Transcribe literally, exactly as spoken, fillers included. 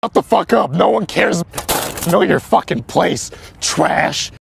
Shut the fuck up. No one cares. Know your fucking place, trash.